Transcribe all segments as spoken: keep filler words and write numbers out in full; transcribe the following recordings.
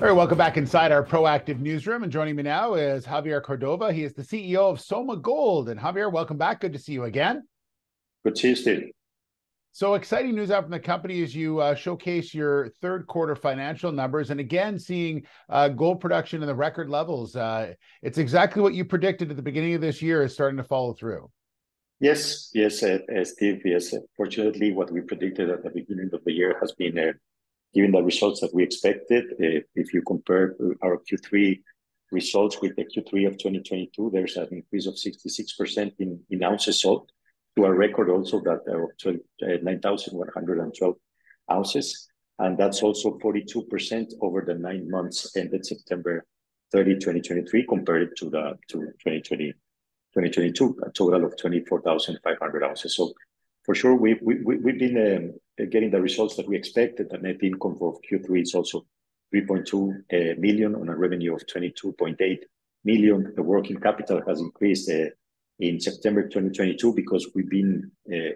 All right, welcome back inside our Proactive newsroom. And joining me now is Javier Cordova. He is the C E O of Soma Gold. And Javier, welcome back. Good to see you again. Good to see you, Steve. So exciting news out from the company as you uh, showcase your third quarter financial numbers. And again, seeing uh, gold production in the record levels. Uh, it's exactly what you predicted at the beginning of this year is starting to follow through. Yes, yes, uh, uh, Steve, yes. Uh, fortunately, what we predicted at the beginning of the year has been uh, given the results that we expected. Uh, if you compare our Q three results with the Q three of twenty twenty-two, there's an increase of sixty-six percent in, in ounces sold, to a record also that of uh, nine thousand one hundred twelve ounces. And that's also forty-two percent over the nine months ended September thirtieth, twenty twenty-three, compared to the to twenty twenty, twenty twenty-two, a total of twenty-four thousand five hundred ounces. So for sure, we, we, we've been um, getting the results that we expected. The net income for Q three is also three point two uh, million on a revenue of twenty-two point eight million. The working capital has increased uh, in September twenty twenty-two because we've been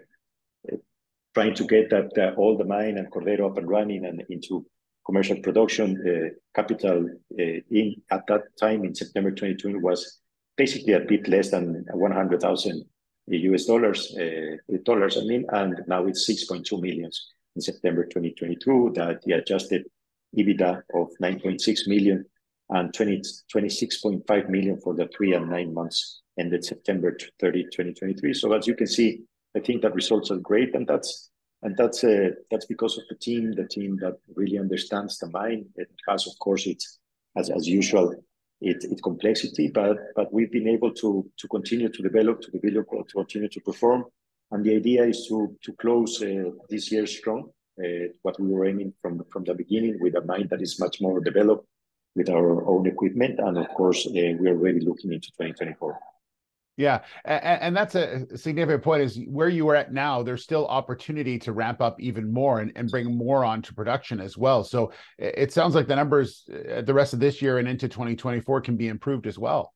uh, trying to get that uh, all the mine and Cordero up and running and into commercial production. Uh, capital uh, in at that time in September twenty twenty was basically a bit less than one hundred thousand U S dollars, uh, dollars, I mean, and now it's six point two millions in September twenty twenty-two. That the adjusted EBITDA of nine point six million and twenty-six point five million for the three and nine months ended September thirtieth, twenty twenty-three. So as you can see, I think that results are great, and that's and that's uh, that's because of the team, the team that really understands the mine. It has, of course, it's as as usual. It, it complexity, but but we've been able to to continue to develop, to develop, to continue to perform, and the idea is to to close uh, this year strong. Uh, what we were aiming from from the beginning, with a mine that is much more developed, with our own equipment, and of course uh, we are already looking into twenty twenty-four. Yeah, and, and that's a significant point. Is where you are at now, there's still opportunity to ramp up even more and, and bring more onto production as well. So it sounds like the numbers uh, the rest of this year and into twenty twenty-four can be improved as well.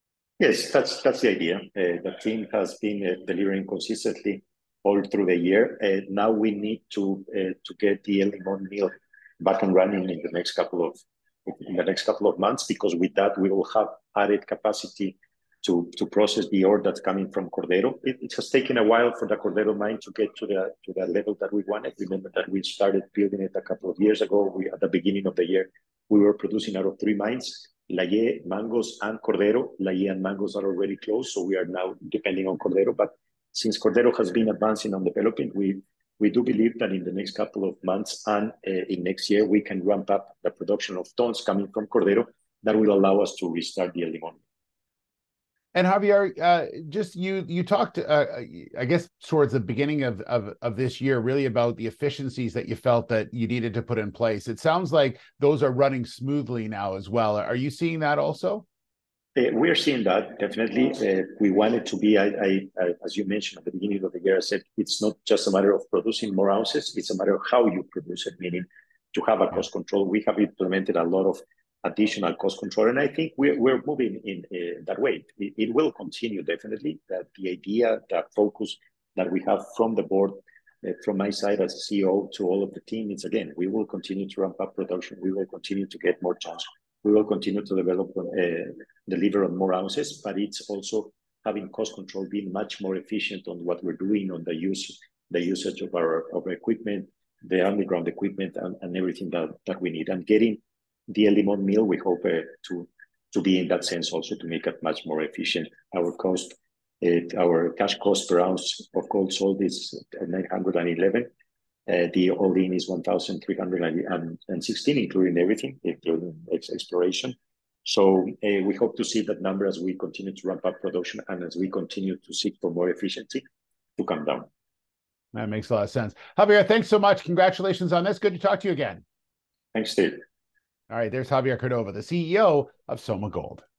Yes, that's that's the idea. Uh, the team has been uh, delivering consistently all through the year. Uh, now we need to uh, to get the El Limon mill back and running in the next couple of in the next couple of months, because with that we will have added capacity to to process the ore that's coming from Cordero. It, it has taken a while for the Cordero mine to get to the to the level that we wanted. Remember that we started building it a couple of years ago. We at the beginning of the year we were producing out of three mines: Laye, Mangos, and Cordero. Laye and Mangos are already closed, so we are now depending on Cordero. But since Cordero has been advancing on development, we we do believe that in the next couple of months and uh, in next year we can ramp up the production of tons coming from Cordero that will allow us to restart the El Limon. And Javier, uh, just you you talked, uh, I guess, towards the beginning of, of of this year, really about the efficiencies that you felt that you needed to put in place. It sounds like those are running smoothly now as well. Are you seeing that also? Uh, we are seeing that, definitely. Uh, we wanted to be, I, I, I, as you mentioned at the beginning of the year, I said it's not just a matter of producing more ounces, it's a matter of how you produce it, meaning to have a cost control. We have implemented a lot of additional cost control, and I think we're, we're moving in uh, that way. It, it will continue, definitely. That the idea, that focus that we have from the board, uh, from my side as a C E O to all of the team, is again, we will continue to ramp up production. We will continue to get more tons. We will continue to develop, uh, deliver on more ounces, but it's also having cost control, being much more efficient on what we're doing, on the use, the usage of our of our equipment, the underground equipment, and, and everything that, that we need, and getting the El Limon mill. We hope uh, to to be in that sense also to make it much more efficient. Our cost, uh, our cash cost per ounce of gold sold is nine hundred eleven. Uh, the all-in is one thousand three hundred sixteen, including everything, including exploration. So uh, we hope to see that number as we continue to ramp up production and as we continue to seek for more efficiency to come down. That makes a lot of sense. Javier, thanks so much. Congratulations on this. Good to talk to you again. Thanks, Steve. All right, there's Javier Cordova, the C E O of Soma Gold.